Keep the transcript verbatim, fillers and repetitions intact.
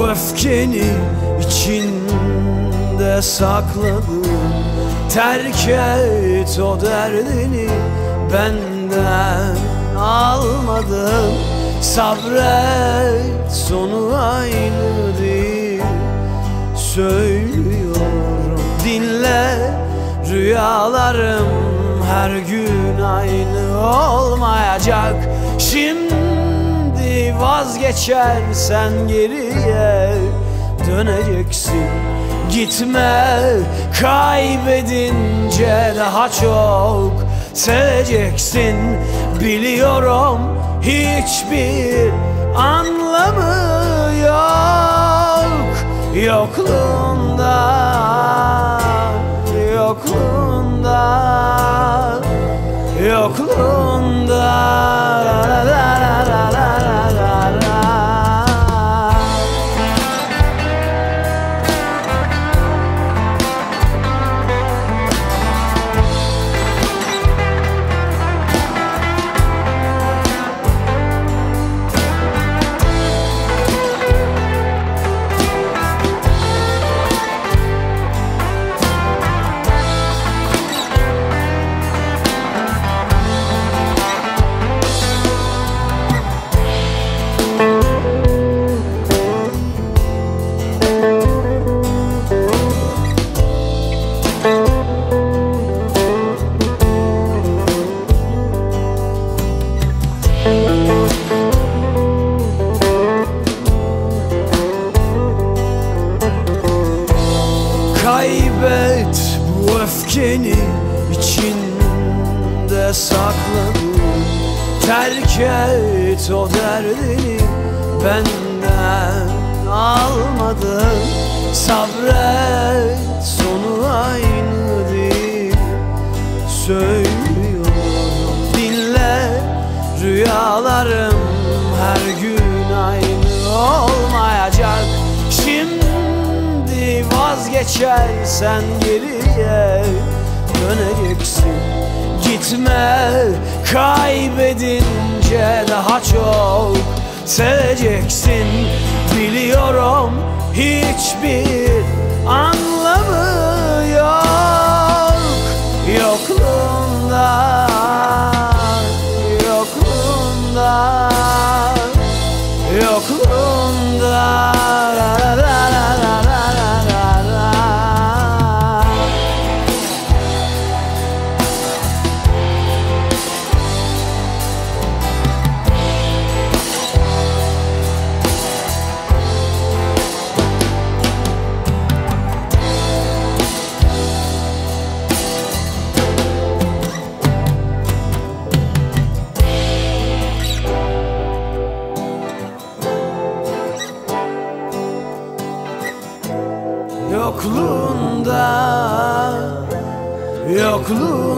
öfkeni içinde sakladın. Terk et o derdini, benden almadın. Sabret, sonu aynı değil. Söylüyorum, dinle. Rüyalarım her gün aynı olmayacak. Şimdi vazgeçersen geriye döneceksin. Gitme, kaybedince daha çok seveceksin. Biliyorum hiçbir anlamı yok yokluğunda, yokluğunda, yokluğunda. La la la la la la la. Kaybet bu öfkeni içinde sakladın. Terk et o derdini, benden almadın. Sabret, sonu aynı değil. Söylüyorum, dinle. Rüyalarım her gün aynı olmayacak. Şimdi vazgeçersen geriye döneceksin. Gitme, kaybedince daha çok seveceksin. Biliyorum hiçbir anlamı yok yokluğunda, yokluğunda, yokluğunda. La la la la la la la. Yokluğunda, yokluğunda.